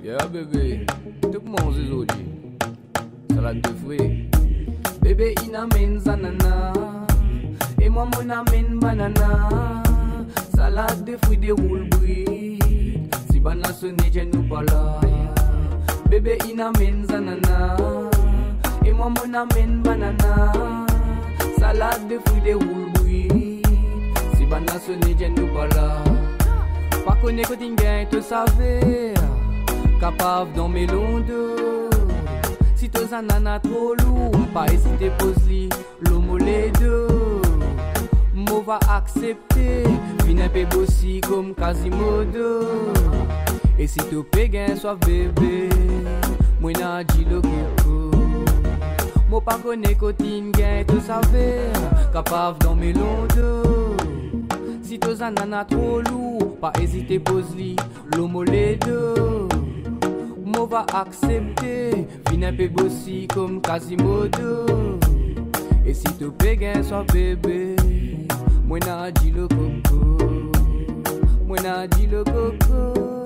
Yeah, bébé, tout le monde est aujourd'hui. Salade de fruits. Bébé, il amène zanana. Et moi, mon amène banana. Salade de fruits déroule bruit. Si banana sonne, je nous pas là. Bébé, il amène zanana. Et moi, mon amène banana. Salade de fruits déroule bruit. Si banana sonne, je nous pas là. Pas connaître que t'ingain, te savais. Capable dans mes longs dos. Si t'os un nana trop lourd, pas hésiter pose-li, l'homme les deux. Moi va accepter, fin un peu bossi comme Quasimodo. Et si tu péguin, soit bébé, moi n'a dit le coco. Moi pas connais cotine gain, tu savais, capable dans mes longs dos. Si t'os un nana trop lourd, pas hésiter pose-li, l'homme les deux. Moi va accepter, fin un peu bossi comme Quasimodo. Et si tu péguin, soit bébé, moi n'a dit le coco. Moi n'a dit le coco.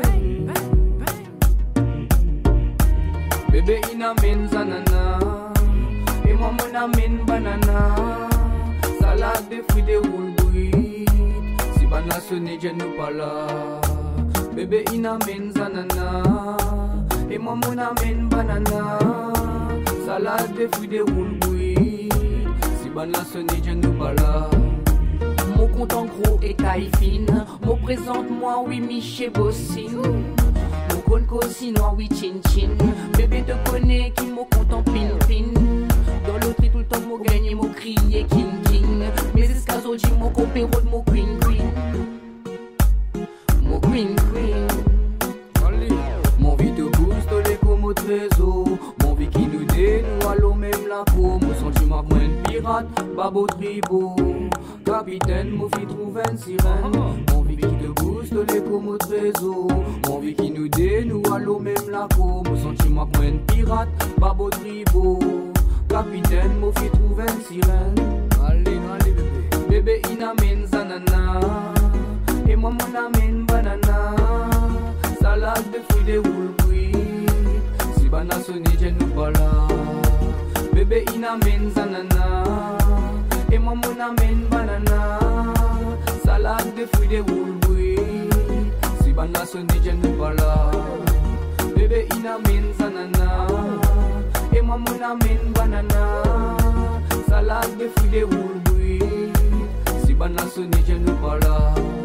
Bébé il amène zanana. Et moi mon amène banana. Salade de fruits déroule bruit. Si banana sonne, je nous pas là. Bébé il amène zanana. Et moi mon amène banana. Salade de fruits déroule bruit. Si banana sonne, je nous pas là. Mon compte en gros est taille fine. Mon présente-moi, oui, Miché Bossine. Mon compte cosinois, oui, chin chin. Bébé te connaît qui mon compte en pin pin. Dans l'autre tout le temps, mon gagné, mon crié king king. Mes escasos, j'ai mon copéro de mon queen queen. Mon queen queen. Mon vie te booste les comme au trésor. Mon vie qui nous dénoue à l'eau même la peau. Mon sentiment moins de pirate, babo tribo. Capitaine, mon vie trouve une sirène. Mon vie qui te booste les comme au trésor. Mon vie qui nous dénoue à l'eau même la peau. Mon sentiment moins de pirate, babo tribo. Capitaine, mon vie trouve une sirène. Allez, allez bébé. Bébé il amène zanana. Et moi mon amène banana. Salade de fruits déroule bruit. Si banana sonne, je nous pas là. Bébé il amène zanana. Et moi mon amène banana. Salade de fruits déroule bruit. Si banana sonne, je nous pas là. Bébé il amène zanana. Et moi mon amène banana. Salade de fruits déroule bruit. Si banana sonne, je nous pas là.